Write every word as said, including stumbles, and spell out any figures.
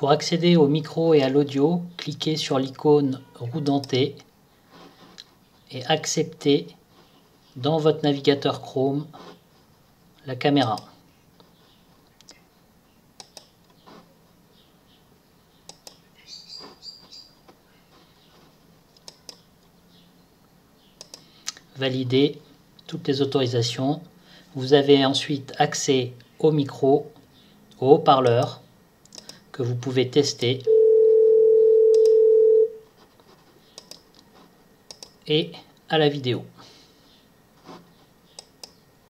Pour accéder au micro et à l'audio, cliquez sur l'icône roue dentée et acceptez dans votre navigateur Chrome la caméra. Validez toutes les autorisations. Vous avez ensuite accès au micro, au haut-parleur que vous pouvez tester et à la vidéo.